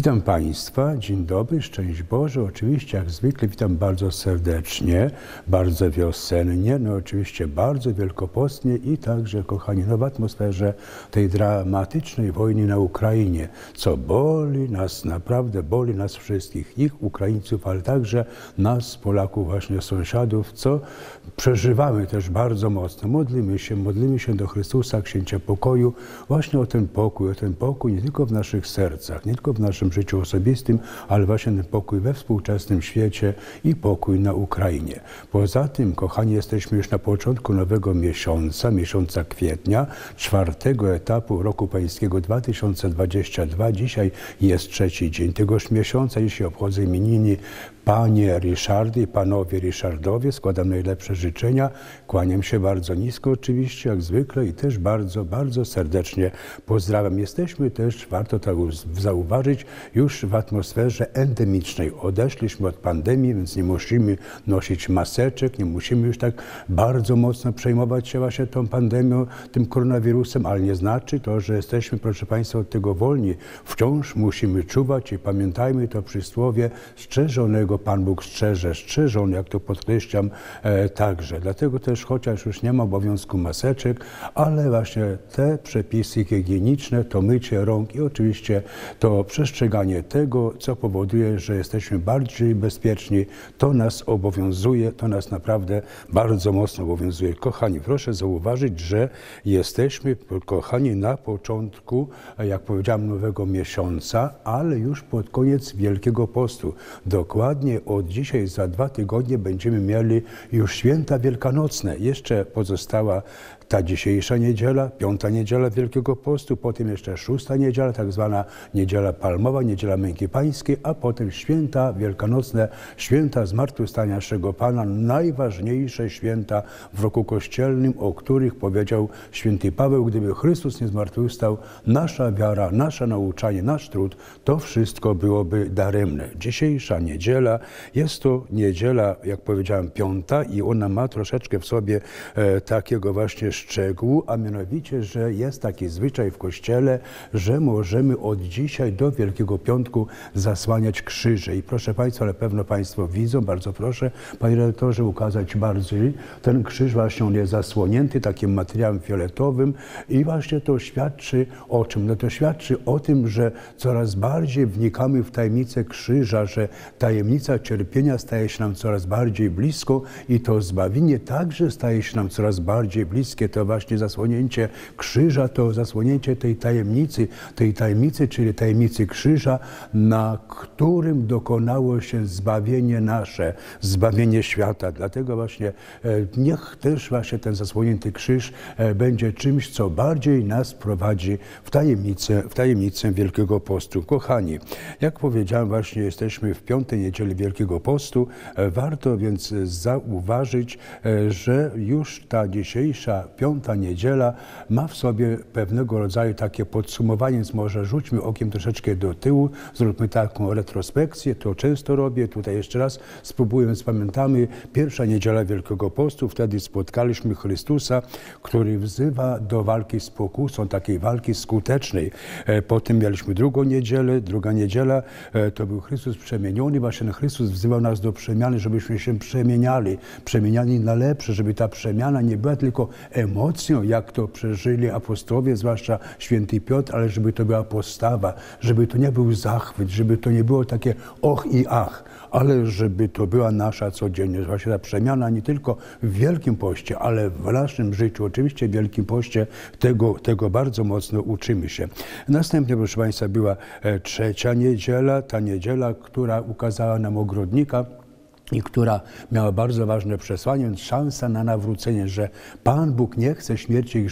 Witam Państwa, dzień dobry, szczęść Boże. Oczywiście jak zwykle witam bardzo serdecznie, bardzo wiosennie, no oczywiście bardzo wielkopostnie i także, kochani, w atmosferze tej dramatycznej wojny na Ukrainie, co boli nas, naprawdę boli nas wszystkich, ich Ukraińców, ale także nas, Polaków, właśnie sąsiadów, co przeżywamy też bardzo mocno. Modlimy się do Chrystusa, Księcia Pokoju, właśnie o ten pokój nie tylko w naszych sercach, nie tylko w naszym życiu osobistym, ale właśnie ten pokój we współczesnym świecie i pokój na Ukrainie. Poza tym, kochani, jesteśmy już na początku nowego miesiąca kwietnia, 4. etapu roku pańskiego 2022. Dzisiaj jest 3. dzień tegoż miesiąca. Dzisiaj obchodzę imieniny Panie Ryszardy i Panowie Ryszardowie. Składam najlepsze życzenia. Kłaniam się bardzo nisko oczywiście, jak zwykle i też bardzo, bardzo serdecznie pozdrawiam. Jesteśmy też, warto tak zauważyć, już w atmosferze endemicznej. Odeszliśmy od pandemii, więc nie musimy nosić maseczek, nie musimy już tak bardzo mocno przejmować się właśnie tą pandemią, tym koronawirusem, ale nie znaczy to, że jesteśmy, proszę Państwa, od tego wolni. Wciąż musimy czuwać i pamiętajmy to przysłowie: strzeżonego Pan Bóg strzeże, strzeżon, jak to podkreślam także. Dlatego też, chociaż już nie ma obowiązku maseczek, ale właśnie te przepisy higieniczne, to mycie rąk i oczywiście to przestrzeganie tego, co powoduje, że jesteśmy bardziej bezpieczni, to nas obowiązuje, to nas naprawdę bardzo mocno obowiązuje. Kochani, proszę zauważyć, że jesteśmy, kochani, na początku, jak powiedziałem, nowego miesiąca, ale już pod koniec Wielkiego Postu. Dokładnie od dzisiaj, za 2 tygodnie będziemy mieli już święta wielkanocne. Jeszcze pozostała ta dzisiejsza niedziela, 5. niedziela Wielkiego Postu, potem jeszcze 6. niedziela, tak zwana Niedziela Palmowa, Niedziela Męki Pańskiej, a potem święta wielkanocne, święta Zmartwychwstania naszego Pana, najważniejsze święta w roku kościelnym, o których powiedział święty Paweł: gdyby Chrystus nie zmartwychwstał, nasza wiara, nasze nauczanie, nasz trud, to wszystko byłoby daremne. Dzisiejsza niedziela jest to niedziela, jak powiedziałem, 5. i ona ma troszeczkę w sobie takiego właśnie szczegółu, a mianowicie, że jest taki zwyczaj w Kościele, że możemy od dzisiaj do Wielkiego Piątku zasłaniać krzyże. I proszę Państwa, ale pewno Państwo widzą, bardzo proszę, Panie redaktorze, ukazać bardziej. Ten krzyż właśnie on jest zasłonięty takim materiałem fioletowym i właśnie to świadczy o czym? No to świadczy o tym, że coraz bardziej wnikamy w tajemnicę krzyża, że tajemnica cierpienia staje się nam coraz bardziej blisko i to zbawienie także staje się nam coraz bardziej bliskie. To właśnie zasłonięcie krzyża, to zasłonięcie tej tajemnicy, czyli tajemnicy krzyża, na którym dokonało się zbawienie nasze, zbawienie świata. Dlatego właśnie niech też właśnie ten zasłonięty krzyż będzie czymś, co bardziej nas prowadzi w tajemnicę Wielkiego Postu. Kochani, jak powiedziałem, właśnie jesteśmy w 5. niedzieli Wielkiego Postu. Warto więc zauważyć, że już ta dzisiejsza 5. niedziela ma w sobie pewnego rodzaju takie podsumowanie, więc może rzućmy okiem troszeczkę do tyłu, zróbmy taką retrospekcję, to często robię, tutaj jeszcze raz spróbuję, więc pamiętamy, 1. niedziela Wielkiego Postu, wtedy spotkaliśmy Chrystusa, który wzywa do walki z pokusą, takiej walki skutecznej. Potem mieliśmy 2. niedzielę, 2. niedziela to był Chrystus przemieniony, właśnie Chrystus wzywał nas do przemiany, żebyśmy się przemieniali na lepsze, żeby ta przemiana nie była tylko emocją, jak to przeżyli apostołowie, zwłaszcza święty Piotr, ale żeby to była postawa, żeby to nie był zachwyt, żeby to nie było takie och i ach, ale żeby to była nasza codzienność. Właśnie ta przemiana nie tylko w Wielkim Poście, ale w naszym życiu. Oczywiście w Wielkim Poście tego bardzo mocno uczymy się. Następnie, proszę Państwa, była 3. niedziela, ta niedziela, która ukazała nam ogrodnika i która miała bardzo ważne przesłanie, więc szansa na nawrócenie, że Pan Bóg nie chce śmierci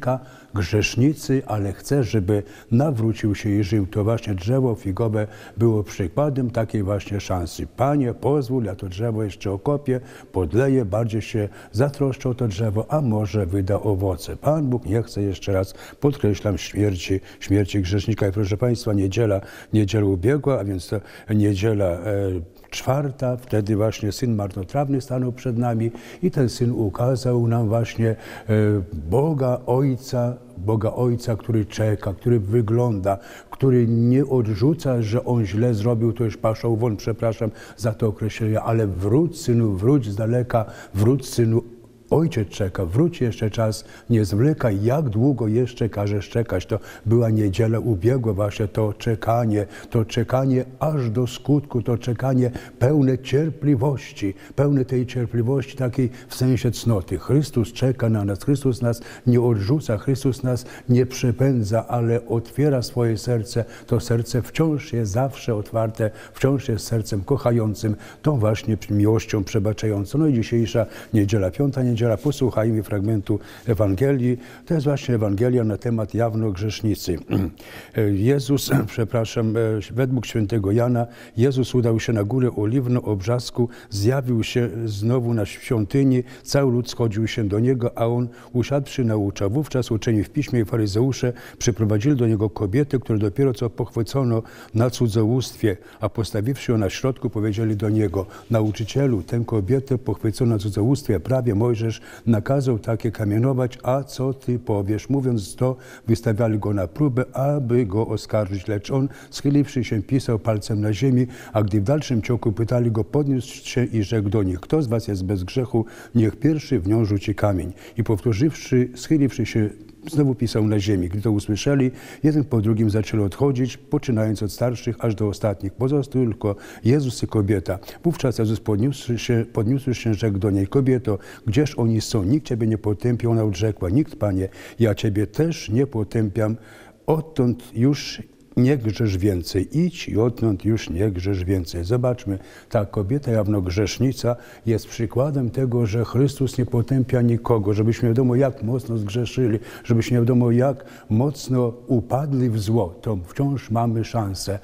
grzesznicy, ale chce, żeby nawrócił się i żył. To właśnie drzewo figowe było przykładem takiej właśnie szansy. Panie, pozwól, ja to drzewo jeszcze okopię, podleję, bardziej się zatroszczę o to drzewo, a może wyda owoce. Pan Bóg nie chce, jeszcze raz podkreślam, śmierci grzesznika. I proszę Państwa, niedziela ubiegła, a więc to niedziela 4, wtedy właśnie Syn Marnotrawny stanął przed nami i ten Syn ukazał nam właśnie Boga Ojca, Boga Ojca, który czeka, który wygląda, który nie odrzuca, że on źle zrobił, to już paszał won, przepraszam za to określenie, ale wróć, synu, wróć z daleka, wróć, synu, Ojciec czeka, wróć jeszcze czas, nie zwlekaj, jak długo jeszcze każesz czekać. To była niedziela ubiegła właśnie, to czekanie aż do skutku, to czekanie pełne tej cierpliwości takiej w sensie cnoty. Chrystus czeka na nas, Chrystus nas nie odrzuca, Chrystus nas nie przepędza, ale otwiera swoje serce. To serce wciąż jest zawsze otwarte, wciąż jest sercem kochającym, tą właśnie miłością przebaczającą. No i dzisiejsza niedziela, piąta niedziela, posłuchajmy fragmentu Ewangelii. To jest właśnie Ewangelia na temat jawnogrzesznicy. Jezus, według świętego Jana, Jezus udał się na górę Oliwną o brzasku, zjawił się znowu na świątyni, cały lud schodził się do Niego, a On usiadłszy nauczał. Wówczas uczeni w piśmie i faryzeusze przyprowadzili do Niego kobietę, którą dopiero co pochwycono na cudzołóstwie, a postawiwszy ją na środku, powiedzieli do Niego: nauczycielu, tę kobietę pochwycono na cudzołóstwie, prawie Mojżesz nakazał takie kamienować, a co Ty powiesz? Mówiąc to, wystawiali Go na próbę, aby Go oskarżyć, lecz On, schyliwszy się, pisał palcem na ziemi, a gdy w dalszym ciągu pytali Go, podniósł się i rzekł do nich: kto z Was jest bez grzechu, niech pierwszy w nią rzuci kamień. I powtórzywszy, schyliwszy się, znowu pisał na ziemi. Gdy to usłyszeli, jeden po drugim zaczęli odchodzić, poczynając od starszych aż do ostatnich. Pozostał tylko Jezus i kobieta. Wówczas Jezus podniósłszy się, rzekł do niej: kobieto, gdzież oni są? Nikt Ciebie nie potępił. Ona odrzekła: nikt, Panie, ja Ciebie też nie potępiam. Odtąd już nie grzesz więcej. Idź i odtąd już nie grzesz więcej. Zobaczmy, ta kobieta jawnogrzesznica jest przykładem tego, że Chrystus nie potępia nikogo, żebyśmy wiadomo jak mocno zgrzeszyli, żebyśmy wiadomo jak mocno upadli w zło, to wciąż mamy szansę,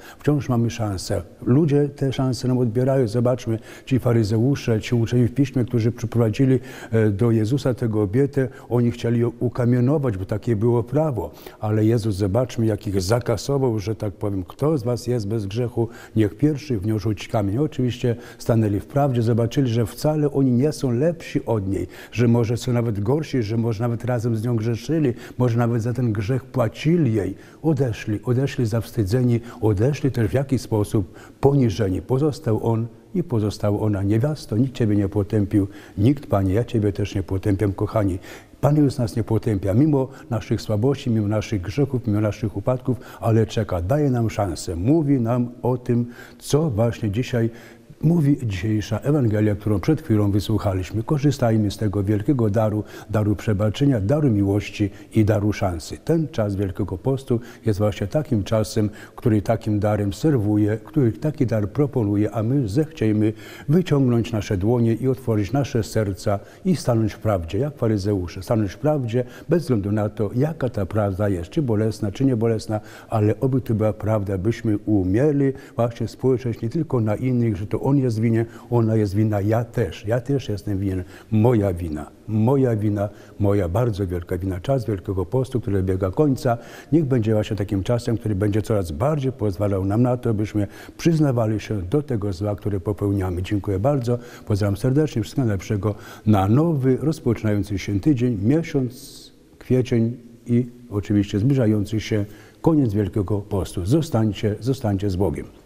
Ludzie te szanse nam odbierają. Zobaczmy, ci faryzeusze, ci uczeni w piśmie, którzy przyprowadzili do Jezusa tę kobietę, oni chcieli ją ukamienować, bo takie było prawo. Ale Jezus, zobaczmy, jak ich zakasował, że tak powiem, kto z was jest bez grzechu, niech pierwszy w nią rzuci kamień. Oczywiście stanęli w prawdzie, zobaczyli, że wcale oni nie są lepsi od niej, że może są nawet gorsi, że może nawet razem z nią grzeszyli, może nawet za ten grzech płacili jej. Odeszli zawstydzeni, odeszli też w jakiś sposób poniżeni. Pozostał on i pozostała ona. Niewiasto, nikt Ciebie nie potępił, nikt, Panie, ja Ciebie też nie potępiam, kochani. Pan już nas nie potępia, mimo naszych słabości, mimo naszych grzechów, mimo naszych upadków, ale czeka, daje nam szansę, mówi nam o tym, co właśnie dzisiaj mówi dzisiejsza Ewangelia, którą przed chwilą wysłuchaliśmy. Korzystajmy z tego wielkiego daru przebaczenia, daru miłości i daru szansy. Ten czas Wielkiego Postu jest właśnie takim czasem, który takim darem serwuje, który taki dar proponuje, a my zechciejmy wyciągnąć nasze dłonie i otworzyć nasze serca i stanąć w prawdzie, jak faryzeusze. Stanąć w prawdzie bez względu na to, jaka ta prawda jest, czy bolesna, czy niebolesna, ale oby to była prawda, byśmy umieli właśnie spojrzeć nie tylko na innych, że to on jest winien, ona jest winna, ja też jestem winien, moja wina, moja bardzo wielka wina. Czas Wielkiego Postu, który dobiega końca, niech będzie właśnie takim czasem, który będzie coraz bardziej pozwalał nam na to, byśmy przyznawali się do tego zła, które popełniamy. Dziękuję bardzo, pozdrawiam serdecznie, wszystkiego najlepszego na nowy, rozpoczynający się tydzień, miesiąc, kwiecień i oczywiście zbliżający się koniec Wielkiego Postu. Zostańcie z Bogiem.